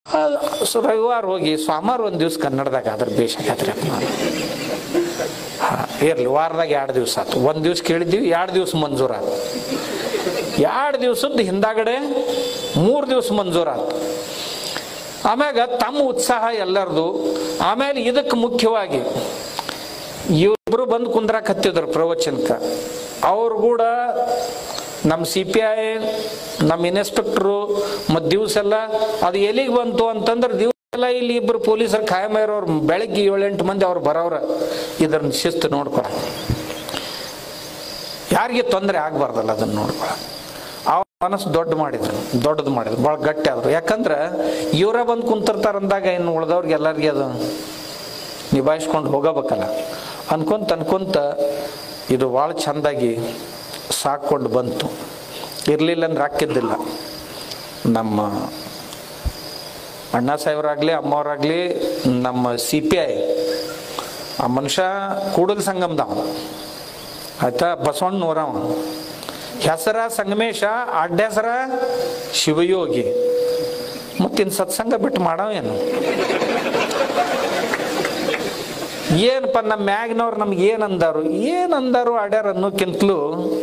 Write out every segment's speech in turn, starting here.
ರವಿವಾರ ಹೋಗಿ ಸೋಮವಾರ ಒಂದು ದಿವ್ಸ ಕನ್ನಡದಾಗ ಅದ್ರ ಬೇಸಾಗತ್ರಿ ಇರ್ಲಿ ವಾರದಾಗ 2 ದಿವಸ ಆಯ್ತು. 1 ದಿವ್ಸ ಕೇಳಿದ್ದೀವಿ, 2 ದಿವ್ಸ ಮಂಜೂರಾತು. 2 ದಿವ್ಸದ ಹಿಂದಾಗಡೆ 3 ದಿವ್ಸ ಮಂಜೂರಾತು. ಆಮ್ಯಾಗ ತಮ್ಮ ಉತ್ಸಾಹ ಎಲ್ಲರದು. ಆಮೇಲೆ ಇದಕ್ಕೆ ಮುಖ್ಯವಾಗಿ ಇವ್ರಿಬ್ರು ಬಂದು ಕುಂದ್ರಾಕ್ ಹತ್ತಿದ್ರು ಪ್ರವಚನಕ್ಕೆ. ಅವ್ರು ಕೂಡ ನಮ್ಮ CPI ನಮ್ಮ ಇನ್ಸ್ಪೆಕ್ಟ್ರು ಮತ್ತು ದಿವ್ಸ ಎಲ್ಲ ಅದು ಎಲ್ಲಿಗೆ ಬಂತು ಅಂತಂದ್ರೆ ದಿವಸ ಎಲ್ಲ ಇಲ್ಲಿ ಇಬ್ಬರು ಪೊಲೀಸರು ಖಾಯಂ ಇರೋರು ಬೆಳಗ್ಗೆ 7-8 ಮಂದಿ ಅವ್ರು ಬರೋರ ಇದನ್ನ ಶಿಸ್ತು ನೋಡ್ಕೊಳ, ಯಾರಿಗೆ ತೊಂದರೆ ಆಗ್ಬಾರ್ದಲ್ಲ ಅದನ್ನ ನೋಡ್ಕೊಳ. ಅವ್ರ ಮನಸ್ಸು ದೊಡ್ಡದು ಮಾಡಿದ್ರು, ಭಾಳ ಗಟ್ಟಿ ಆದ್ರು. ಯಾಕಂದ್ರೆ ಇವರೇ ಬಂದು ಕುಂತಿರ್ತಾರ ಅಂದಾಗ ಇನ್ನು ಉಳ್ದವ್ರಿಗೆ ಎಲ್ಲರಿಗೆ ಅದು ನಿಭಾಯಿಸ್ಕೊಂಡು ಹೋಗಬೇಕಲ್ಲ ಅನ್ಕೊಂತ ಇದು ಭಾಳ ಚೆಂದಾಗಿ ಸಾಕೊಂಡು ಬಂತು. ಇರಲಿಲ್ಲ ಅಂದ್ರೆ ಹಾಕಿದ್ದಿಲ್ಲ. ನಮ್ಮ ಅಣ್ಣ ಸಾಹೇಬರಾಗಲಿ ಅಮ್ಮವರಾಗಲಿ ನಮ್ಮ CPI ಆ ಮನುಷ್ಯ ಕೂಡಲ ಸಂಗಮದವ ಆಯ್ತಾ, ಬಸವಣ್ಣನವರವ. ಹೆಸರ ಸಂಗಮೇಶ, ಅಡ್ಡ ಹೆಸರ ಶಿವಯೋಗಿ. ಮತ್ತಿನ್ನು ಸತ್ಸಂಗ ಬಿಟ್ಟು ಮಾಡವೇನು? ಏನಪ್ಪ ನಮ್ಮ ಮ್ಯಾಗ್ನವ್ರು ನಮ್ಗೆ ಏನಂದಾರು ಅಡ್ಯಾರ ಅನ್ನೋಕ್ಕಿಂತಲೂ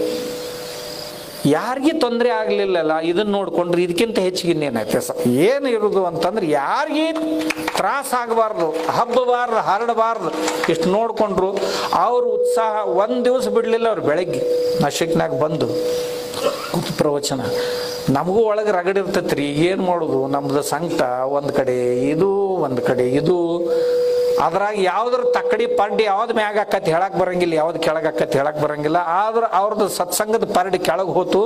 ಯಾರಿಗೆ ತೊಂದರೆ ಆಗ್ಲಿಲ್ಲಲ್ಲ ಇದನ್ನ ನೋಡ್ಕೊಂಡ್ರೆ ಇದಕ್ಕಿಂತ ಹೆಚ್ಚಿಗೆ ಇನ್ನೇನೈತೆ ಏನು ಇರುದು ಅಂತಂದ್ರೆ ಯಾರಿಗೆ ತ್ರಾಸ ಆಗಬಾರ್ದು, ಹಬ್ಬಬಾರ್ದು, ಹರಡಬಾರ್ದು, ಇಷ್ಟು ನೋಡ್ಕೊಂಡ್ರು. ಅವ್ರ ಉತ್ಸಾಹ 1 ದಿವಸ ಬಿಡ್ಲಿಲ್ಲ. ಅವ್ರು ಬೆಳಗ್ಗೆ ನಶಿಕ್ನಾಗ ಬಂದು ಪ್ರವಚನ ನಮಗೂ ಒಳಗೆ ರಗಡಿರ್ತೈತ್ರಿ. ಏನು ಮಾಡೋದು, ನಮ್ದು ಸಂಕಟ ಒಂದು ಕಡೆ ಇದು ಅದ್ರಾಗ ಯಾವ್ದ್ರ ತಕ್ಕಡಿ ಪಡ್ಡಿ ಯಾವ್ದು ಮ್ಯಾಗ ಆಕತಿ ಹೇಳಕ್ ಬರಂಗಿಲ್ಲ, ಯಾವ್ದು ಕೆಳಗೆ ಆಕತಿ ಹೇಳಕ್ ಬರಂಗಿಲ್ಲ. ಆದ್ರೆ ಅವ್ರದ್ದು ಸತ್ಸಂಗದ ಪರಡಿ ಕೆಳಗೆ ಹೋತು,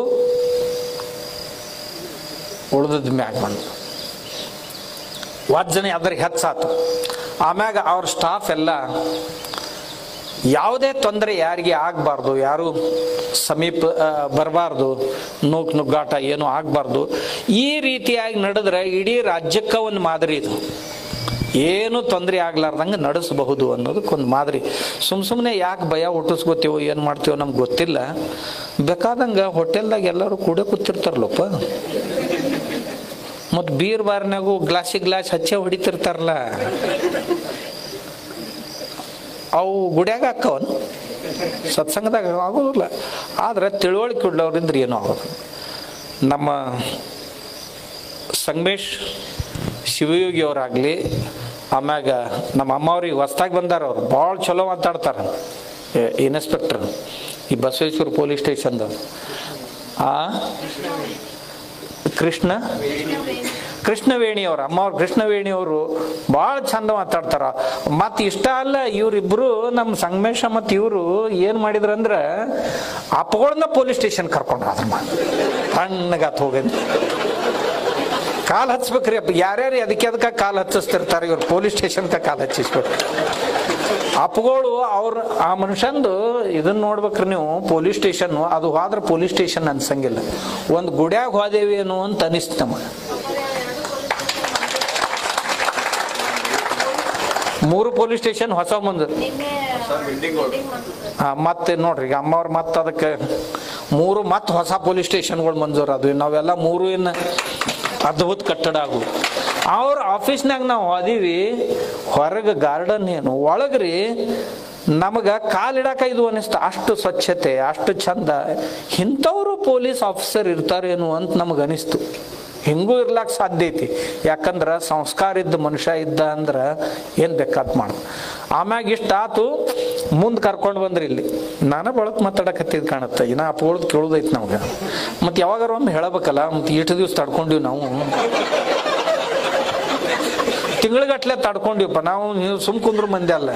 ಉಳ್ದದ್ ಮ್ಯಾಗ ಬಂದು ವಾಜ್ಜನೆ ಅದ್ರಿಗೆ ಹೆಚ್ಚಾತು. ಆಮ್ಯಾಗ ಅವ್ರ ಸ್ಟಾಫ್ ಎಲ್ಲ ಯಾವುದೇ ತೊಂದರೆ ಯಾರಿಗೆ ಆಗಬಾರ್ದು, ಯಾರು ಸಮೀಪ ಬರಬಾರ್ದು, ನುಗ್ಗಾಟ ಏನೂ ಆಗಬಾರ್ದು. ಈ ರೀತಿಯಾಗಿ ನಡೆದ್ರೆ ಇಡೀ ರಾಜ್ಯಕ್ಕೆ ಒಂದು ಮಾದರಿ ಇದು. ಏನು ತೊಂದರೆ ಆಗ್ಲಾರ್ದಂಗೆ ನಡೆಸಬಹುದು ಅನ್ನೋದಕ್ಕೊಂದು ಮಾದರಿ. ಸುಮ್ಮನೆ ಯಾಕೆ ಭಯ ಹುಟ್ಟಿಸ್ಕೋತೀವೋ ಏನು ಮಾಡ್ತೀವೋ ನಮ್ಗೆ ಗೊತ್ತಿಲ್ಲ. ಬೇಕಾದಂಗೆ ಹೋಟೆಲ್ದಾಗ ಎಲ್ಲರೂ ಕೂಡ ಕೂತಿರ್ತಾರಲ್ಲಪ್ಪ, ಮತ್ತು ಬೀರ್ ಬಾರ್ನಾಗೂ ಗ್ಲಾಸ್ ಹಚ್ಚೆ ಹೊಡಿತಿರ್ತಾರಲ್ಲ, ಅವು ಗುಡ್ಯಾಗ ಹಾಕವನು ಸತ್ಸಂಗದಾಗ ಆಗೋದಿಲ್ಲ. ಆದ್ರೆ ತಿಳುವಳಿಕೆ ಉಳ್ಳವ್ರಿಂದ ಏನೂ ಆಗೋದು. ನಮ್ಮ ಸಂಗಮೇಶ್ ಶಿವಯೋಗಿ ಅವರಾಗಲಿ, ಆಮ್ಯಾಗ ನಮ್ಮ ಅಮ್ಮವ್ರಿಗೆ ಹೊಸ್ದಾಗಿ ಬಂದಾರ, ಅವ್ರು ಭಾಳ ಚಲೋ ಮಾತಾಡ್ತಾರೆ. ಇನ್ಸ್ಪೆಕ್ಟರ್ ಈ ಬಸವೇಶ್ವರ ಪೊಲೀಸ್ ಸ್ಟೇಷನ್ದ ಕೃಷ್ಣವೇಣಿ ಅವ್ರ ಅಮ್ಮವ್ರು ಕೃಷ್ಣವೇಣಿಯವರು ಭಾಳ ಚಂದ ಮಾತಾಡ್ತಾರ. ಮತ್ತು ಇಷ್ಟ ಅಲ್ಲ, ಇವರಿಬ್ರು ನಮ್ಮ ಸಂಗಮೇಶ ಮತ್ತು ಇವರು ಏನು ಮಾಡಿದ್ರಂದ್ರೆ ಅಪ್ಪಗಳನ್ನ ಪೊಲೀಸ್ ಸ್ಟೇಷನ್ ಕರ್ಕೊಂಡ್ರ. ಅದ್ರ ತಣ್ಣಗಾತ್ ಹೋಗಿದ್ದು ಕಾಲು ಹಚ್ಬೇಕ್ರಿ. ಅಪ್ಪ ಯಾರ್ಯಾರು ಅದಕ್ಕೆ ಕಾಲು ಹಚ್ಚಿಸ್ತಿರ್ತಾರೆ, ಇವ್ರು ಪೊಲೀಸ್ ಸ್ಟೇಷನ್ಗೆ ಕಾಲು ಹಚ್ಚಿಸ್ಬೇಕು. ಅಪ್ಪಗಳು ಅವ್ರ ಆ ಮನುಷ್ಯಂದು ಇದನ್ನ ನೋಡ್ಬೇಕ್ರಿ ನೀವು. ಪೊಲೀಸ್ ಸ್ಟೇಷನ್ ಅದು ಹೋದ್ರೆ ಪೊಲೀಸ್ ಸ್ಟೇಷನ್ ಅನ್ಸಂಗಿಲ್ಲ, ಒಂದು ಗುಡ್ಯಾಗ ಹೋದೇವಿ ಏನು ಅಂತ ಅನಿಸ್ತು ನಮಗೆ. 3 ಪೊಲೀಸ್ ಸ್ಟೇಷನ್ ಹೊಸ ಮುಂದೆ. ಮತ್ತೆ ನೋಡ್ರಿ ಈಗ ಅಮ್ಮವ್ರು ಮತ್ತೆ ಅದಕ್ಕೆ 3 ಮತ್ತೆ ಹೊಸ ಪೊಲೀಸ್ ಸ್ಟೇಷನ್ಗಳು ಮಂಜೂರು. ಅದು ನಾವೆಲ್ಲ 3 ಇನ್ನು ಅದ್ಭುತ ಕಟ್ಟಡ ಆಗು. ಅವ್ರ ಆಫೀಸ್ನಾಗ ನಾವು ಹೋದೀವಿ, ಹೊರಗೆ ಗಾರ್ಡನ್ ಏನು, ಒಳಗ್ರಿ ನಮಗೆ ಕಾಲಿಡಾಕ ಇದು ಅನಿಸ್ತು. ಅಷ್ಟು ಸ್ವಚ್ಛತೆ, ಅಷ್ಟು ಚಂದ. ಇಂಥವ್ರು ಪೊಲೀಸ್ ಆಫೀಸರ್ ಇರ್ತಾರೇನು ಅಂತ ನಮಗೆ ಅನಿಸ್ತು. ಹಿಂಗೂ ಇರ್ಲಾಕ ಸಾಧ್ಯ ಐತಿ. ಯಾಕಂದ್ರೆ ಸಂಸ್ಕಾರ ಇದ್ದ ಮನುಷ್ಯ ಇದ್ದ ಅಂದ್ರೆ ಏನು ಬೇಕಾದ್ ಮಾಡು. ಆಮ್ಯಾಗ ಇಷ್ಟ ಆತು, ಮುಂದೆ ಕರ್ಕೊಂಡು ಬಂದ್ರಿ. ಇಲ್ಲಿ ನಾನು ಬಳಕ್ ಮಾತಾಡಕತ್ತಿದ್ ಕಾಣುತ್ತೆ. ಇನ್ನ ಅಪ್ಕೊಳ್ಳೋದು ಕೇಳೋದೈತಿ ನಮ್ಗೆ. ಮತ್ತು ಯಾವಾಗಾರ ಒಮ್ಮೆ ಹೇಳಬೇಕಲ್ಲ. ಮತ್ತು ಇಷ್ಟು ದಿವ್ಸ ತಡ್ಕೊಂಡಿವಿ ನಾವು, ತಿಂಗಳಿಗಟ್ಲೆ ತಡ್ಕೊಂಡಿವಪ್ಪ ನಾವು. ನೀವು ಸುಮ್ ಕುಂದ್ರು ಮಂದಿ ಅಲ್ಲ.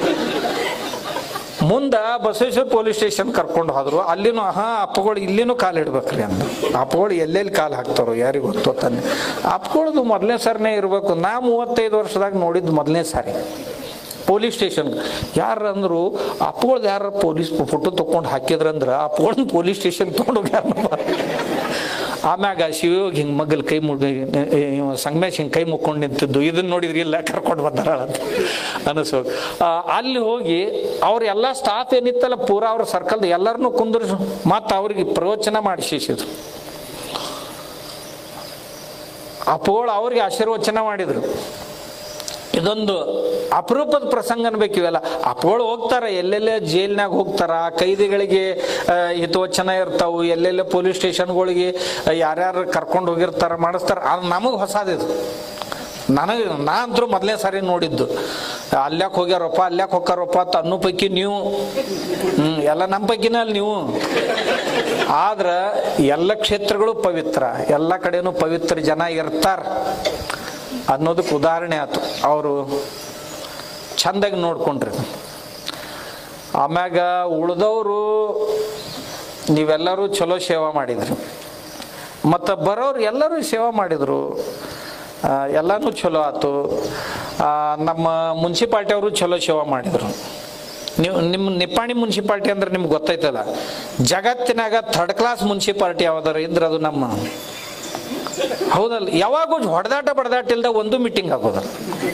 ಮುಂದೆ ಬಸವೇಶ್ವರ ಪೊಲೀಸ್ ಸ್ಟೇಷನ್ ಕರ್ಕೊಂಡು ಹೋದ್ರು. ಅಲ್ಲಿನೂ ಅಪ್ಪಗಳು ಇಲ್ಲಿನೂ ಕಾಲು ಇಡ್ಬೇಕ್ರಿ ಅಂದ. ಅಪ್ಪಗಳು ಎಲ್ಲೆಲ್ಲಿ ಕಾಲು ಹಾಕ್ತಾರೋ ಯಾರಿಗೆ ಗೊತ್ತೋ ತಾನೆ. ಅಪ್ಪಗಳದು ಮೊದಲನೇ ಸಾರಿನೇ ಇರಬೇಕು. ನಾ 35 ವರ್ಷದಾಗ ನೋಡಿದ್ದು ಮೊದಲನೇ ಸಾರಿ ಪೊಲೀಸ್ ಸ್ಟೇಷನ್. ಯಾರು ಅಂದ್ರು ಅಪ್ಪಗಳ್ದು ಯಾರ ಪೊಲೀಸ್ ಫೋಟೋ ತಕೊಂಡು ಹಾಕಿದ್ರಂದ್ರೆ ಅಪ್ಪಗಳನ್ನ ಪೊಲೀಸ್ ಸ್ಟೇಷನ್ ತೊಗೊಂಡೋಗ್ಯಾರ. ಆಮ್ಯಾಗ ಶಿವಯೋಗಿ ಹಿಂಗೆ ಮಗಲ್ ಕೈ ಸಂಗಮೇಶ್ ಹಿಂಗೆ ಕೈ ಮುಕ್ಕೊಂಡು ನಿಂತಿದ್ದು ಇದನ್ನ ನೋಡಿದ್ರಿ, ಇಲ್ಲ ಕರ್ಕೊಂಡು ಬಂದಾರ ಅಂತ ಅನಿಸೋ. ಅಲ್ಲಿ ಹೋಗಿ ಅವ್ರ ಎಲ್ಲ ಸ್ಟಾಫ್ ಏನಿತ್ತಲ್ಲ ಪೂರಾ ಅವ್ರ ಸರ್ಕಲ್ದ ಎಲ್ಲರನ್ನೂ ಕುಂದ್ರಿಸಿ ಮತ್ತು ಅವ್ರಿಗೆ ಪ್ರವಚನ ಮಾಡಿಸಿದ್ರು. ಅಪ್ಪಗಳು ಅವ್ರಿಗೆ ಆಶೀರ್ವಚನ ಮಾಡಿದ್ರು. ಇದೊಂದು ಅಪರೂಪದ ಪ್ರಸಂಗ ಅನ್ಬೇಕು. ಇವೆಲ್ಲ ಅಪ್ಪಗಳು ಹೋಗ್ತಾರ, ಎಲ್ಲೆಲ್ಲೇ ಜೈಲ್ನಾಗ ಹೋಗ್ತಾರ, ಕೈದಿಗಳಿಗೆ ಹಿತವಚನ ಇರ್ತಾವು, ಎಲ್ಲೆಲ್ಲೇ ಪೊಲೀಸ್ ಸ್ಟೇಷನ್ಗಳಿಗೆ ಯಾರ್ಯಾರು ಕರ್ಕೊಂಡು ಹೋಗಿರ್ತಾರ, ಮಾಡಿಸ್ತಾರ. ಅದು ನಮಗೆ ಹೊಸದಿದು. ನಾ ಅಂತೂ ಮೊದಲನೇ ಸಾರಿ ನೋಡಿದ್ದು. ಅಲ್ಯಾಕೆ ಹೋಗ್ಯಾರಪ್ಪ, ಅಲ್ಯಾಕೆ ಹೋಗ್ಯಾರಪ್ಪ ಅಂತ ಅನ್ನೋ ಪೈಕಿ ನೀವು, ಎಲ್ಲ ನಮ್ಮ ಪೈಕಿನ ಅಲ್ಲಿ ನೀವು. ಆದ್ರ ಎಲ್ಲ ಕ್ಷೇತ್ರಗಳು ಪವಿತ್ರ, ಎಲ್ಲ ಕಡೆನೂ ಪವಿತ್ರ ಜನ ಇರ್ತಾರ ಅನ್ನೋದಕ್ಕೆ ಉದಾಹರಣೆ ಆಯ್ತು. ಅವರು ಚಂದಾಗಿ ನೋಡ್ಕೊಂಡ್ರಿ. ಆಮ್ಯಾಗ ಉಳ್ದವರು ನೀವೆಲ್ಲರೂ ಚಲೋ ಸೇವಾ ಮಾಡಿದ್ರಿ, ಮತ್ತು ಬರೋರು ಎಲ್ಲರೂ ಸೇವಾ ಮಾಡಿದರು, ಎಲ್ಲನೂ ಚಲೋ ಆಯ್ತು. ನಮ್ಮ ಮುನ್ಸಿಪಾಲ್ಟಿ ಅವರು ಚಲೋ ಸೇವಾ ಮಾಡಿದರು. ನಿಮ್ಮ ನಿಪ್ಪಾಣಿ ಮುನ್ಸಿಪಾಲ್ಟಿ ಅಂದ್ರೆ ನಿಮ್ಗೆ ಗೊತ್ತೈತಲ್ಲ, ಜಗತ್ತಿನಾಗ ಥರ್ಡ್ ಕ್ಲಾಸ್ ಮುನ್ಸಿಪಾಲ್ಟಿ ಯಾವ್ದಾರ ಇದ್ರೆ ಅದು ನಮ್ಮ. ಹೌದಲ್ಲ? ಯಾವಾಗೂ ಹೊಡೆದಾಟ ಬಡದಾಟ ಇಲ್ದ ಒಂದು ಮೀಟಿಂಗ್ ಆಗೋದಲ್ಲ.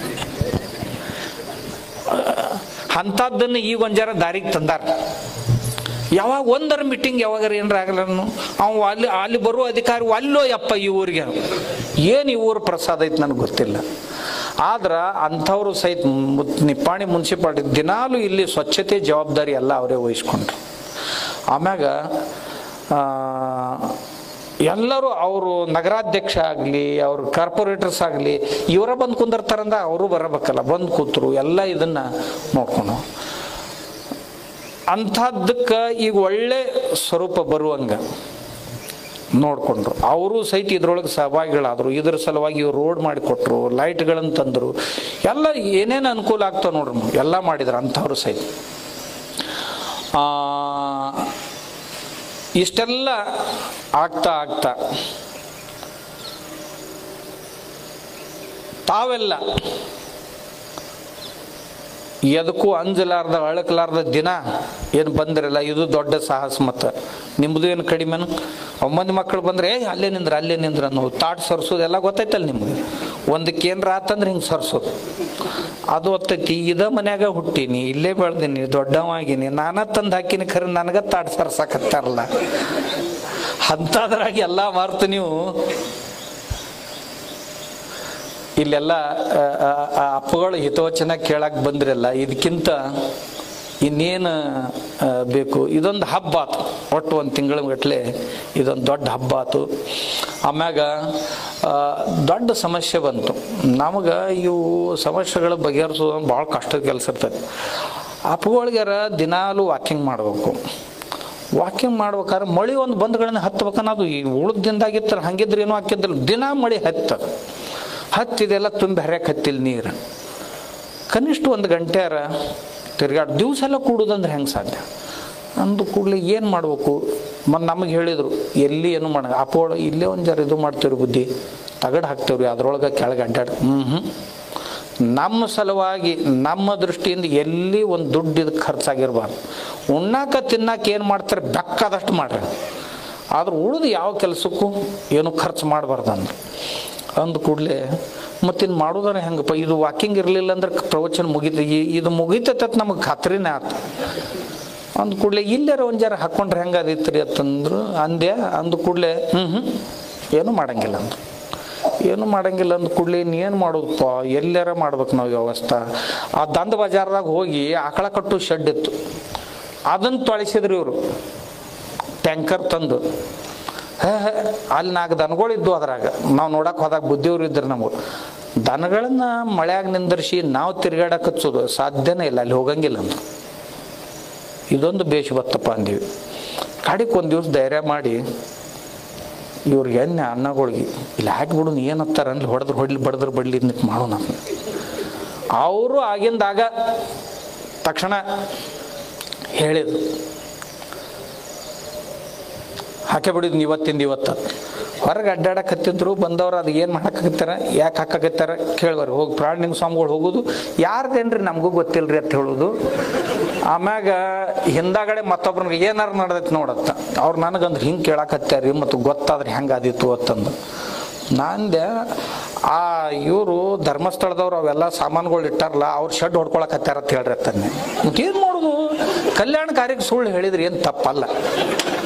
ಅಂಥದ್ದನ್ನು ಈಗ ಒಂದು ಜರ ದಾರಿಗೆ ತಂದಾರ. ಯಾವಾಗ ಒಂದರ ಮೀಟಿಂಗ್ ಯಾವಾಗಾರ ಏನಾರ ಆಗಲ್ಲ, ಅವ ಅಲ್ಲಿ ಬರುವ ಅಧಿಕಾರಿ ಅಲ್ಲೋ ಯಪ್ಪ ಈ ಊರಿಗೆ ಏನು ಈ ಊರು ಪ್ರಸಾದ ಐತೆ ನನಗೆ ಗೊತ್ತಿಲ್ಲ. ಆದ್ರೆ ಅಂಥವ್ರು ಸಹಿತ ನಿಪ್ಪಾಣಿ ಮುನ್ಸಿಪಾಲ್ಟಿ ದಿನಾಲು ಇಲ್ಲಿ ಸ್ವಚ್ಛತೆ ಜವಾಬ್ದಾರಿ ಎಲ್ಲ ಅವರೇ ವಹಿಸ್ಕೊಂಡ್ರು. ಆಮ್ಯಾಗ ಎಲ್ಲರೂ ಅವರು ನಗರಾಧ್ಯಕ್ಷ ಆಗಲಿ, ಅವ್ರ ಕಾರ್ಪೊರೇಟರ್ಸ್ ಆಗಲಿ, ಇವರ ಬಂದು ಕುಂದಿರ್ತಾರಂದ ಅವರು ಬರಬೇಕಲ್ಲ, ಬಂದು ಕೂತರು, ಎಲ್ಲ ಇದನ್ನು ನೋಡ್ಕೊಂಡು ಅಂಥದ್ದಕ್ಕೆ ಈಗ ಒಳ್ಳೆ ಸ್ವರೂಪ ಬರುವಂಗ ನೋಡಿಕೊಂಡ್ರು. ಅವರು ಸಹಿತ ಇದ್ರೊಳಗೆ ಸಹಭಾಗಿಗಳಾದರು. ಇದ್ರ ಸಲುವಾಗಿ ಇವ್ರು ರೋಡ್ ಮಾಡಿಕೊಟ್ರು, ಲೈಟ್ಗಳನ್ನು ತಂದರು, ಎಲ್ಲ ಏನೇನು ಅನುಕೂಲ ಆಗ್ತಾವ ನೋಡ್ರಿ, ಎಲ್ಲ ಮಾಡಿದ್ರು ಅಂಥವ್ರು ಸಹಿತ. ಇಷ್ಟೆಲ್ಲ ಆಗ್ತಾ ಆಗ್ತಾ ತಾವೆಲ್ಲ ಎದಕ್ಕೂ ಅಂಜಲಾರ್ದ ಅಳಕಲಾರ್ದ ದಿನ ಏನು ಬಂದಿರಲ್ಲ, ಇದು ದೊಡ್ಡ ಸಾಹಸ. ಮತ್ತು ನಿಮ್ಮದು ಏನು ಕಡಿಮೆನು? ಒಂಬಂದು ಮಕ್ಕಳು ಬಂದರೆ ಅಲ್ಲೇ ನಿಂದ್ರ ಅನ್ನೋ ತಾಟ್ ಸರ್ಸೋದು ಎಲ್ಲ ಗೊತ್ತೈತಲ್ಲ ನಿಮ್ಗೆ. ಒಂದಕ್ಕೆ ಏನ್ರ ಆತಂದ್ರೆ ಹಿಂಗೆ ಸರ್ಸೋದು ಅದು ಗೊತ್ತೈತಿ. ಇದ ಮನ್ಯಾಗ ಹುಟ್ಟೀನಿ, ಇಲ್ಲೇ ಬೆಳ್ದೀನಿ, ದೊಡ್ಡವಾಗಿನಿ, ನಾನ ತಂದು ಹಾಕಿನಿ, ಖರೆ ನನಗ ತಾಟ್ ಸರ್ಸಾಕತ್ತಾರಲ್ಲ. ಅಂಥದ್ರಾಗ ಎಲ್ಲ ಮಾರ್ತು ನೀವು ಇಲ್ಲೆಲ್ಲ ಅಪ್ಪಗಳು ಹಿತವಚನ ಕೇಳಕ್ಕೆ ಬಂದ್ರಲ್ಲ, ಇದಕ್ಕಿಂತ ಇನ್ನೇನು ಬೇಕು? ಇದೊಂದು ಹಬ್ಬ ಆತು, ಒಟ್ಟು ಒಂದು ತಿಂಗಳ ಗಟ್ಟಲೆ ಇದೊಂದು ದೊಡ್ಡ ಹಬ್ಬ ಆತು. ಆಮ್ಯಾಗ ದೊಡ್ಡ ಸಮಸ್ಯೆ ಬಂತು ನಮಗೆ. ಇವು ಸಮಸ್ಯೆಗಳು ಬಗೆಹರಿಸೋದು ಭಾಳ ಕಷ್ಟದ ಕೆಲಸ ಇರ್ತದೆ. ಅಪ್ಪಗಳಿಗಾರ ದಿನಾಲು ವಾಕಿಂಗ್ ಮಾಡಬೇಕು. ವಾಕಿಂಗ್ ಮಾಡ್ಬೇಕಾದ್ರೆ ಮಳೆ ಒಂದು ಬಂದ್ಗಳನ್ನ ಹತ್ಬೇಕನ್ನೋದು ಈ ಉಳ್ದಿಂದಾಗಿತ್ತರ, ಹಂಗಿದ್ರೆ ಏನೂ ಹಾಕಿದ್ದಿಲ್ಲ. ದಿನ ಮಳೆ ಹತ್ತಿದೆಲ್ಲ ತುಂಬಿ ಹರ್ಯಾಕೆ ಹತ್ತಿಲ್ಲ ನೀರು. ಕನಿಷ್ಠ 1 ಗಂಟೆಯಾರ ತಿರ್ಗಾಡಿ ದಿವಸ ಎಲ್ಲ ಕೂಡೋದಂದ್ರೆ ಹೆಂಗೆ ಸಾಧ್ಯ? ಅಂದು ಕೂಡಲೇ ಏನು ಮಾಡಬೇಕು? ಮತ್ತು ನಮಗೆ ಹೇಳಿದರು ಎಲ್ಲಿ ಏನು ಮಾಡ ಅಪ್ಪೋಳು ಇಲ್ಲೇ ಒಂದು ಜರ ಇದು ಮಾಡ್ತೇವ್ರಿ, ಬುದ್ಧಿ ತಗಡು ಹಾಕ್ತೇವ್ರಿ, ಅದ್ರೊಳಗೆ ಕೆಳಗೆ ಅಡ್ಡಾಡಿ ನಮ್ಮ ಸಲುವಾಗಿ ನಮ್ಮ ದೃಷ್ಟಿಯಿಂದ ಎಲ್ಲಿ ಒಂದು ದುಡ್ಡು ಇದಕ್ಕೆ ಖರ್ಚಾಗಿರ್ಬಾರ್ದು. ಉಣ್ಣಾಕ ತಿನ್ನಾಕ ಏನು ಮಾಡ್ತಾರೆ ಬೆಕ್ಕಾದಷ್ಟು ಮಾಡ್ರಿ, ಆದ್ರೆ ಉಳಿದು ಯಾವ ಕೆಲಸಕ್ಕೂ ಏನು ಖರ್ಚು ಮಾಡಬಾರ್ದು ಅಂದ ಕೂಡಲೇ ಮತ್ತಿನ್ನು ಮಾಡೋದಾರೆ ಹೆಂಗಪ್ಪ? ಇದು ವಾಕಿಂಗ್ ಇರಲಿಲ್ಲ ಅಂದ್ರೆ ಪ್ರವಚನ ಮುಗಿತು, ಇದು ಮುಗಿತತ್ ನಮಗೆ ಖಾತ್ರಿನೇ ಆಯ್ತು. ಅಂದ ಕೂಡಲೇ ಇಲ್ಲಾರ ಒಂದು ಜರ ಹಾಕ್ಕೊಂಡ್ರೆ ಹೆಂಗಾದಿತ್ರಿ ಅಂತಂದ್ರು ಅಂದ್ಯ. ಅಂದ ಕೂಡಲೇ ಏನೂ ಮಾಡಂಗಿಲ್ಲ ಅಂದ್ರು. ಏನು ಮಾಡಂಗಿಲ್ಲ ಅಂದ ಕೂಡಲೇ ಇನ್ನೇನು ಮಾಡೋದಪ್ಪ, ಎಲ್ಲಾರ ಮಾಡ್ಬೇಕು ನಾವು ವ್ಯವಸ್ಥೆ. ಆ ದಂದ ಬಜಾರ್ದಾಗ ಹೋಗಿ ಆಕಳ ಕಟ್ಟು ಶೆಡ್ ಇತ್ತು, ಅದನ್ನು ತೊಳಿಸಿದ್ರಿ ಇವರು ಟ್ಯಾಂಕರ್ ತಂದು. ಅಲ್ಲಿ 4 ದನಗಳಿದ್ದು ಅದ್ರಾಗ. ನಾವು ನೋಡಕ್ಕೆ ಹೋದಾಗ ಬುದ್ಧಿಯವ್ರು ಇದ್ರು ನಮಗೆ. ದನಗಳನ್ನ ಮಳೆಯಾಗ ನಿಂದರ್ಸಿ ನಾವು ತಿರ್ಗಾಡಕ್ಕೆ ಹಚ್ಚೋದು ಸಾಧ್ಯನೇ ಇಲ್ಲ, ಅಲ್ಲಿ ಹೋಗಂಗಿಲ್ಲ ಅಂತ. ಇದೊಂದು ಬೇಷ್ ಬತ್ತಪ್ಪ ಅಂದೀವಿ. ಕಾಡಿಗೆ ಒಂದು ದಿವ್ಸ ಧೈರ್ಯ ಮಾಡಿ ಇವ್ರಿಗೆ ಅನ್ನಗಳಿಗೆ ಇಲ್ಲಿ ಹಾಕಿಬಿಡು, ಏನತ್ತಾರ ಅಲ್ಲಿ ಹೊಡೆದ್ರೆ ಬಡದ್ರೆ ನಿಂತು ಮಾಡೋಣ. ಅವರು ಆಗಿಂದಾಗ ತಕ್ಷಣ ಹೇಳಿದ್ರು, ಹಾಕೇ ಬಿಡಿದ್ನು ಇವತ್ತು. ಹೊರಗೆ ಅಡ್ಡಾಡಕ್ಕೆ ಹತ್ತಿದ್ರು ಬಂದವ್ರು. ಅದು ಏನು ಮಾಡಾಕತ್ತಾರ, ಯಾಕೆ ಹಾಕಾಕತ್ತಾರ ಕೇಳುವರು. ಹೋಗಿ ಪ್ರಾಣಿಂಗ್ ಸ್ವಾಮಿಗಳು ಹೋಗೋದು, ಯಾರ್ದೇನ್ರಿ ನಮಗೂ ಗೊತ್ತಿಲ್ರಿ ಅಂತ ಹೇಳೋದು. ಆಮ್ಯಾಗ ಹಿಂದಾಗಡೆ ಮತ್ತೊಬ್ರಿಗೆ ಏನಾರು ನಡೆದೈತಿ ನೋಡತ್ತ. ಅವ್ರು ನನಗಂದ್ರೆ ಹಿಂಗೆ ಕೇಳಾಕತ್ತಾರಿ, ಮತ್ತು ಗೊತ್ತಾದ್ರೆ ಹೆಂಗಾದಿತ್ತು ಅಂತಂದು. ನಂದೆ ಇವರು ಧರ್ಮಸ್ಥಳದವ್ರು ಅವೆಲ್ಲ ಸಾಮಾನುಗಳು ಇಟ್ಟಾರಲ್ಲ, ಅವ್ರು ಶೆಡ್ ಹೊಡ್ಕೊಳಕತ್ತಾರ ಅಂತ ಹೇಳ್ರಿ. ಮತ್ತೇನು ಮಾಡೋದು? ಕಲ್ಯಾಣ ಕಾರ್ಯಕ್ಕೆ ಸುಳ್ಳು ಹೇಳಿದ್ರಿ ಏನು ತಪ್ಪಲ್ಲ.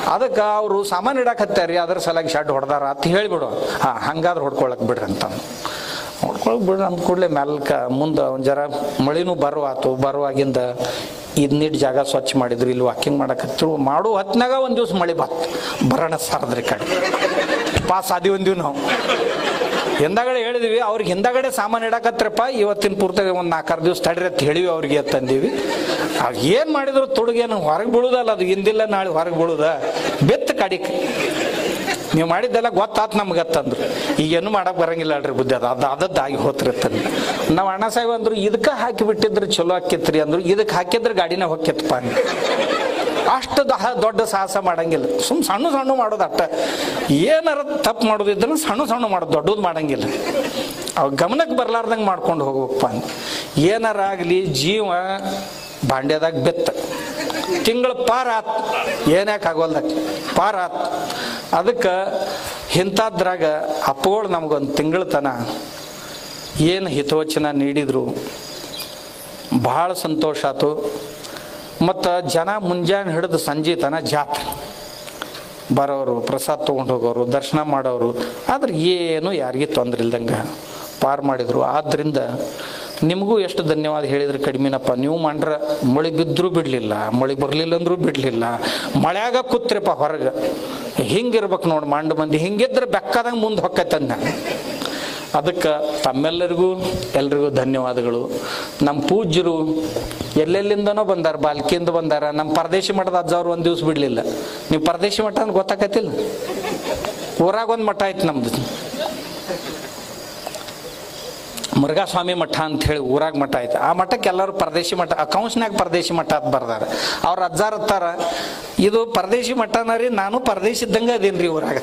ಅದಕ್ಕೆ ಅವರು ಸಾಮಾನು ಇಡಾಕತ್ತಾರ್ರಿ, ಅದ್ರ ಸಲಾಗಿ ಶೆಡ್ ಹೊಡೆದಾರ ಅಂತ ಹೇಳಿಬಿಡು. ಹಂಗಾದ್ರೆ ಹೊಡ್ಕೊಳಕ್ ಬಿಡ್ರಿ ಅಂತ ಹೊಡ್ಕೊಳಕ್ ಬಿಡ್ರಿ ಅಂದ ಕೂಡಲೇ ಮ್ಯಾಲ್ಕ ಮುಂದೆ ಒಂದು ಜರ ಮಳಿನೂ ಬರುವಾತು. ಬರುವಾಗಿಂದ ಇದನ್ನಿಟ್ಟು ಜಾಗ ಸ್ವಚ್ಛ ಮಾಡಿದ್ರು. ಇಲ್ಲಿ ವಾಕಿಂಗ್ ಮಾಡಕತ್ತಿರು. ಮಾಡೋ ಹೊತ್ನಾಗ ಒಂದು ದಿವ್ಸ ಮಳೆ ಬರೋಣ ಸಾರದ್ರಿ ಕಡೆ ಪಾಸ್ ಆದಿವಂದೀವಿ ನಾವು. ಹಿಂದಗಡೆ ಹೇಳಿದ್ವಿ ಅವ್ರಿಗೆ, ಹಿಂದಗಡೆ ಸಾಮಾನು ಇಡಾಕತ್ರಪ್ಪ, ಇವತ್ತಿನ ಪೂರ್ತಿ ಒಂದು 4-6 ದಿವಸ ತಡ್ರಿ ಅಂತ ಹೇಳಿವಿ ಅವ್ರಿಗೆ ತಂದೀವಿ. ಆಗ ಏನು ಮಾಡಿದ್ರು ತೊಡಗೇನು ಹೊರಗೆ ಬೀಳುದಲ್ಲ, ಅದು ಇಂದಿಲ್ಲ ನಾಳೆ ಹೊರಗೆ ಬೀಳುದ ಬೆತ್ತ ಕಡಿಕ್ ನೀವು ಮಾಡಿದ್ದೆಲ್ಲ ಗೊತ್ತಾತ್ ನಮ್ಗತ್ತಂದ್ರು. ಈಗೇನು ಮಾಡಕ್ ಬರಂಗಿಲ್ಲ ಅಲ್ರಿ ಬುದ್ಧಿ, ಅದದ್ದಾಗಿ ಹೋತಿರ್ತಂದು. ನಾವು ಅಣ್ಣ ಸಾಹೇಬ್ ಅಂದ್ರು ಇದಕ್ಕೆ ಹಾಕಿ ಬಿಟ್ಟಿದ್ರೆ ಚಲೋ ಆಕ್ಕಿತ್ರಿ ಅಂದ್ರು. ಇದಕ್ಕೆ ಹಾಕಿದ್ರೆ ಗಾಡಿನ ಹೊಕ್ಕಿತ್ತಪ್ಪ. ಅಷ್ಟು ದೊಡ್ಡ ಸಾಹಸ ಮಾಡಂಗಿಲ್ಲ, ಸಣ್ಣ ಸಣ್ಣ ಮಾಡೋದು ಅಟ್ಟ. ಏನಾರ ತಪ್ಪು ಮಾಡೋದಿದ್ರೆ ಸಣ್ಣ ಮಾಡೋದು, ದೊಡ್ಡದು ಮಾಡಂಗಿಲ್ಲ. ಅವ್ ಗಮನಕ್ಕೆ ಬರ್ಲಾರ್ದಂಗೆ ಮಾಡ್ಕೊಂಡು ಹೋಗ್ಬೇಕಪ್ಪ ಅಂತ. ಏನಾರ ಆಗಲಿ ಜೀವ ಬಾಂಡ್ಯದಾಗ ಬೆತ್ತ ತಿಂಗಳು ಪಾರ ಆತ್, ಏನ್ಯಾಕೆ ಆಗೋಲ್ದಾಗ ಪಾರ ಆತ್. ಅದಕ್ಕೆ ಇಂಥದ್ರಾಗ ಅಪ್ಪಗಳು ನಮಗೊಂದು ತಿಂಗಳ ತನ ಏನು ಹಿತವಚನ ನೀಡಿದ್ರು ಭಾಳ ಸಂತೋಷ ಆಯ್ತು. ಮತ್ತು ಜನ ಮುಂಜಾನೆ ಹಿಡಿದು ಸಂಜೆ ತನ ಜಾತ್ರೆ ಬರೋರು, ಪ್ರಸಾದ ತೊಗೊಂಡು ಹೋಗೋರು, ದರ್ಶನ ಮಾಡೋರು. ಆದ್ರೆ ಏನು ಯಾರಿಗೆ ತೊಂದರೆ ಇಲ್ದಂಗೆ ಪಾರು ಮಾಡಿದರು. ಆದ್ದರಿಂದ ನಿಮಗೂ ಎಷ್ಟು ಧನ್ಯವಾದ ಹೇಳಿದ್ರೆ ಕಡಿಮೆನಪ್ಪ. ನೀವು ಮಾಡ್ರೆ ಮಳೆ ಬಿದ್ದರೂ ಬಿಡಲಿಲ್ಲ, ಮಳೆ ಬರಲಿಲ್ಲ ಅಂದ್ರೂ ಬಿಡಲಿಲ್ಲ, ಮಳೆಯಾಗ ಕೂತ್ರಿಪ್ಪ ಹೊರಗೆ. ಹಿಂಗಿರ್ಬೇಕು ನೋಡಿ ಮಂಡು ಮಂದಿ. ಹಿಂಗಿದ್ರೆ ಬೆಕ್ಕದಂಗೆ ಮುಂದೆ ಹೊಕ್ಕೈತಂದ. ಅದಕ್ಕೆ ತಮ್ಮೆಲ್ಲರಿಗೂ ಎಲ್ರಿಗೂ ಧನ್ಯವಾದಗಳು. ನಮ್ಮ ಪೂಜ್ಯರು ಎಲ್ಲೆಲ್ಲಿಂದನೋ ಬಂದಾರ, ಬಾಲ್ಕಿಯಿಂದ ಬಂದಾರ. ನಮ್ಮ ಪರದೇಶಿ ಮಠದ ಅಜ್ಜವ್ರು ಒಂದು ದಿವ್ಸ ಬಿಡಲಿಲ್ಲ. ನೀವು ಪರದೇಶಿ ಮಠ ಅಂತ ಗೊತ್ತಾಕತಿಲ್ಲ, ಊರಾಗ ಒಂದು ಮಠ ಐತಿ ನಮ್ದು, ಮುರುಘಾಸ್ವಾಮಿ ಮಠ ಅಂತ ಹೇಳಿ ಊರಾಗ ಮಠ ಐತೆ. ಆ ಮಠಕ್ಕೆ ಎಲ್ಲರೂ ಪರದೇಶಿ ಮಠ, ಅಕೌಂಟ್ಸ್ನಾಗ ಪರದೇಶಿ ಮಠ ಅಂತ ಬರ್ದಾರ. ಅವ್ರ ಅಜ್ಜಾರ್ ಹತ್ತಾರ ಇದು ಪರದೇಶಿ ಮಠನ ರೀ, ನಾನು ಪರದೇಶಿ ಇದ್ದಂಗೆ ಅದೇನ್ರಿ ಊರಾಗ.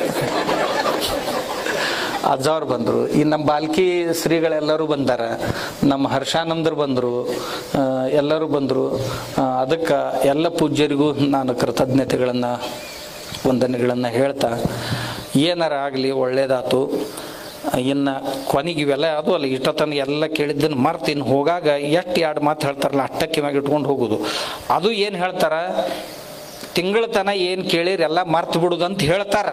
ಅಜ್ಜವ್ರು ಬಂದರು. ಈ ನಮ್ಮ ಬಾಲ್ಕಿ ಶ್ರೀಗಳೆಲ್ಲರೂ ಬಂದಾರ, ನಮ್ಮ ಹರ್ಷಾನಂದರು ಬಂದರು, ಎಲ್ಲರೂ ಬಂದರು. ಅದಕ್ಕೆ ಎಲ್ಲ ಪೂಜ್ಯರಿಗೂ ನಾನು ಕೃತಜ್ಞತೆಗಳನ್ನು ವಂದನೆಗಳನ್ನು ಹೇಳ್ತಾ, ಏನಾರ ಆಗಲಿ ಒಳ್ಳೇದಾತು. ಇನ್ನು ಕೊನೆಗೆ ಇವೆಲ್ಲ ಅದು ಅಲ್ಲ, ಇಷ್ಟತನ ಎಲ್ಲ ಕೇಳಿದ್ದನ್ನು ಮರ್ತೀನಿ ಹೋಗಾಗ ಎಷ್ಟು 2 ಮಾತು ಹೇಳ್ತಾರಲ್ಲ ಅಷ್ಟಕ್ಕೆ ಮ್ಯಾಗ ಇಟ್ಕೊಂಡು ಹೋಗೋದು. ಅದು ಏನು ಹೇಳ್ತಾರ, ತಿಂಗಳ ತನ ಏನು ಕೇಳಿರಿ ಎಲ್ಲ ಮರ್ತು ಬಿಡುದು ಅಂತ ಹೇಳ್ತಾರ.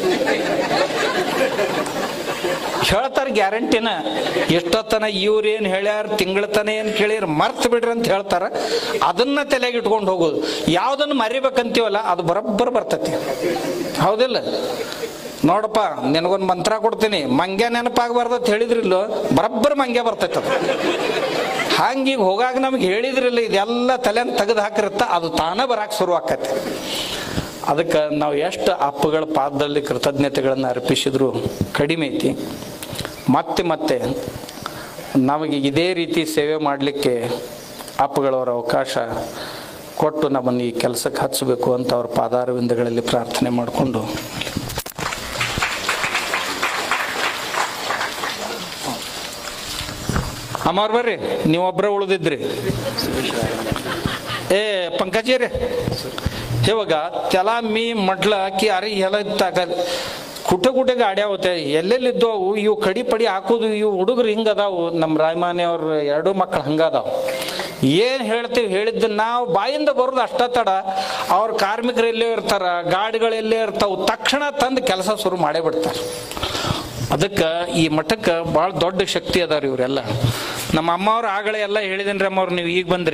ಹೇಳ್ತಾರೆ ಗ್ಯಾರಂಟಿನ. ಎಷ್ಟೊತ್ತನ ಇವ್ರೇನು ಹೇಳ್ಯಾರ, ತಿಂಗಳ ತನ ಏನು ಕೇಳಿರ ಮರ್ತು ಬಿಡ್ರಿ ಅಂತ ಹೇಳ್ತಾರ. ಅದನ್ನ ತಲೆಗೆ ಇಟ್ಕೊಂಡು ಹೋಗೋದು. ಯಾವುದನ್ನು ಮರಿಬೇಕಂತೀವಲ್ಲ ಅದು ಬರೋಬ್ಬರ ಬರ್ತತಿ, ಹೌದಿಲ್ಲ? ನೋಡಪ್ಪ ನಿನಗೊಂದು ಮಂತ್ರ ಕೊಡ್ತೀನಿ, ಮಂಗ್ಯ ನೆನಪಾಗಬಾರ್ದು ಅಂತ ಹೇಳಿದ್ರಿಲ್ಲೋ, ಬರೋಬ್ಬರ ಮಂಗ್ಯ ಬರ್ತೈತೆ ಅದು. ಹಂಗೀಗ ಹೋಗಾಗ ನಮ್ಗೆ ಹೇಳಿದ್ರಿಲ್ಲ, ಇದೆಲ್ಲ ತಲೆನ ತೆಗೆದು ಹಾಕಿರುತ್ತ, ಅದು ತಾನೇ ಬರಾಕ್ ಶುರು ಆಕತಿ. ಅದಕ್ಕೆ ನಾವು ಎಷ್ಟು ಅಪ್ಪಗಳ ಪಾದದಲ್ಲಿ ಕೃತಜ್ಞತೆಗಳನ್ನು ಅರ್ಪಿಸಿದ್ರು ಕಡಿಮೆ ಐತಿ. ಮತ್ತೆ ಮತ್ತೆ ನಮಗೆ ಇದೇ ರೀತಿ ಸೇವೆ ಮಾಡಲಿಕ್ಕೆ ಅಪ್ಪಗಳವರ ಅವಕಾಶ ಕೊಟ್ಟು ನಮ್ಮನ್ನು ಈ ಕೆಲಸಕ್ಕೆ ಹಚ್ಚಬೇಕು ಅಂತ ಅವ್ರ ಪಾದಾರವಿಂದಗಳಲ್ಲಿ ಪ್ರಾರ್ಥನೆ ಮಾಡಿಕೊಂಡು, ಅಮ್ಮಾರ್ ಬರ್ರಿ, ನೀವೊಬ್ಬರೇ ಉಳಿದಿದ್ರಿ. पंकज रे हे बघा त्याला मी म्हटलं की अरे ह्याला कुठे कुठे गाड्या होत्या ಎಲ್ಲೆಲ್ಲಿದ್ದೋ ಇವು ಕಡಿ ಪಡಿ ಹಾಕೋದು ಇವು ಹುಡುಗರು ಹಿಂಗದಾವು ನಮ್ಮ ರಾಯಮಾನೆ ಅವ್ರ ಎರಡು ಮಕ್ಕಳು ಹಂಗದಾವು ಏನ್ ಹೇಳ್ತೀವಿ ಹೇಳಿದ್ದು ನಾವು ಬಾಯಿಂದ ಬರೋದು ಅಷ್ಟ ತಡ ಅವ್ರ ಕಾರ್ಮಿಕರು ಎಲ್ಲೇ ಇರ್ತಾರ ಗಾಡಿಗಳು ಎಲ್ಲೇ ಇರ್ತಾವು ತಕ್ಷಣ ತಂದು ಕೆಲಸ ಶುರು ಮಾಡೇ ಬಿಡ್ತಾರೆ ಅದಕ್ಕೆ ಈ ಮಠಕ್ಕೆ ಭಾಳ ದೊಡ್ಡ ಶಕ್ತಿ ಅದಾರ ಇವರೆಲ್ಲ ನಮ್ಮ ಅಮ್ಮ ಅವ್ರ ಆಗಲೇ ಎಲ್ಲ ಹೇಳಿದೇನ್ರಿ ಅಮ್ಮ ಅವ್ರು ನೀವು ಈಗ ಬಂದ್ರಿ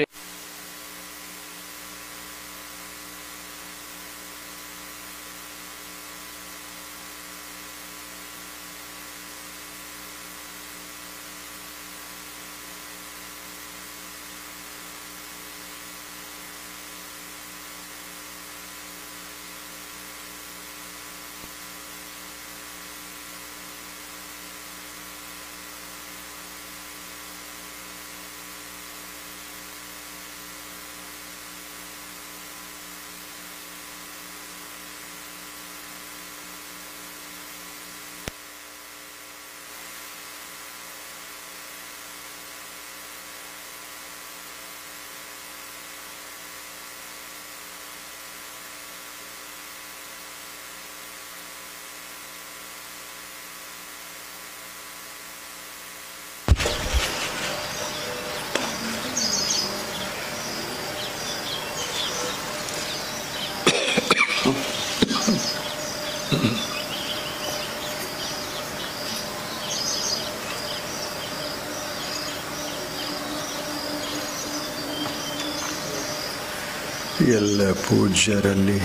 ಎಲ್ಲ ಪೂಜ್ಯರಲ್ಲಿ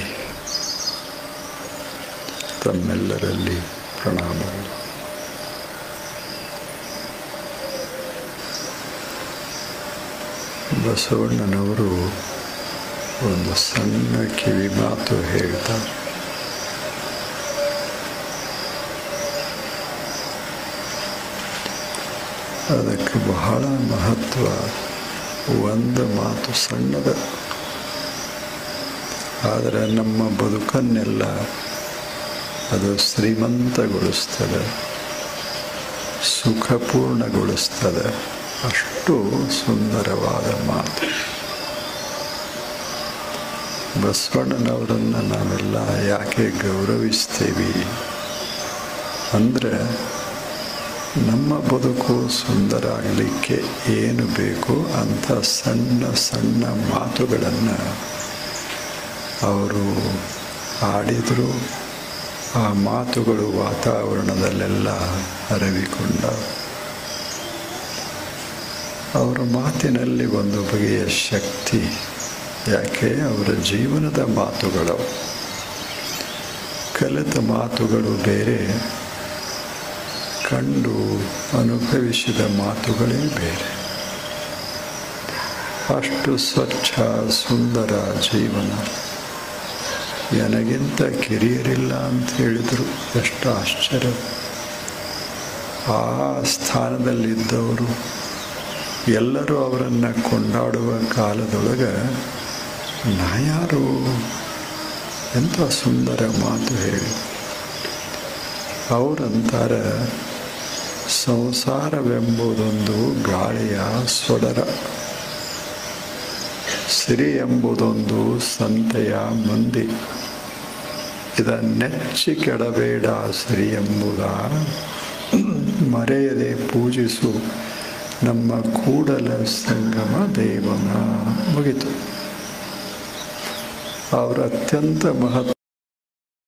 ತಮ್ಮೆಲ್ಲರಲ್ಲಿ ಪ್ರಣಾಮಗಳು. ಬಸವಣ್ಣನವರು ಒಂದು ಸಣ್ಣ ಕಿವಿ ಮಾತು ಹೇಳ್ತಾರೆ. ಅದಕ್ಕೆ ಬಹಳ ಮಹತ್ವ. ಒಂದು ಮಾತು ಸಣ್ಣದ, ಆದರೆ ನಮ್ಮ ಬದುಕನ್ನೆಲ್ಲ ಅದು ಶ್ರೀಮಂತಗೊಳಿಸ್ತದೆ, ಸುಖಪೂರ್ಣಗೊಳಿಸ್ತದೆ. ಅಷ್ಟು ಸುಂದರವಾದ ಮಾತು. ಬಸವಣ್ಣನವರನ್ನು ನಾವೆಲ್ಲ ಯಾಕೆ ಗೌರವಿಸ್ತೀವಿ ಅಂದರೆ, ನಮ್ಮ ಬದುಕು ಸುಂದರ ಆಗಲಿಕ್ಕೆ ಏನು ಬೇಕು ಅಂಥ ಸಣ್ಣ ಸಣ್ಣ ಮಾತುಗಳನ್ನು ಅವರು ಆಡಿದರು. ಆ ಮಾತುಗಳು ವಾತಾವರಣದಲ್ಲೆಲ್ಲ ಹರವಿಕೊಂಡವು. ಅವರ ಮಾತಿನಲ್ಲಿ ಒಂದು ಬಗೆಯ ಶಕ್ತಿ. ಯಾಕೆ? ಅವರ ಜೀವನದ ಮಾತುಗಳು. ಕಲಿತ ಮಾತುಗಳು ಬೇರೆ, ಕಂಡು ಅನುಭವಿಸಿದ ಮಾತುಗಳೇ ಬೇರೆ. ಅಷ್ಟು ಸ್ವಚ್ಛ ಸುಂದರ ಜೀವನ. ನನಗಿಂತ ಕಿರಿಯರಿಲ್ಲ ಅಂತ ಹೇಳಿದರು. ಎಷ್ಟು ಆಶ್ಚರ್ಯ! ಆ ಸ್ಥಾನದಲ್ಲಿದ್ದವರು ಎಲ್ಲರೂ ಅವರನ್ನು ಕೊಂಡಾಡುವ ಕಾಲದೊಳಗೆ ನಾ ಯಾರು? ಎಂಥ ಸುಂದರ ಮಾತು ಹೇಳಿ. ಅವರಂತಾರೆ, ಸಂಸಾರವೆಂಬುದೊಂದು ಗಾಳಿಯ ಸೊಡರ, ಸಿರಿ ಎಂಬುದೊಂದು ಸಂತೆಯ ಮಂದಿ, ಇದನ್ನೆಚ್ಚಿ ಕೆಡಬೇಡ ಸಿರಿ ಎಂಬುದ, ಮರೆಯದೆ ಪೂಜಿಸು ನಮ್ಮ ಕೂಡಲ ಸಂಗಮ ದೇವನ. ಮುಗಿತು. ಅವರ ಅತ್ಯಂತ ಮಹತ್ವ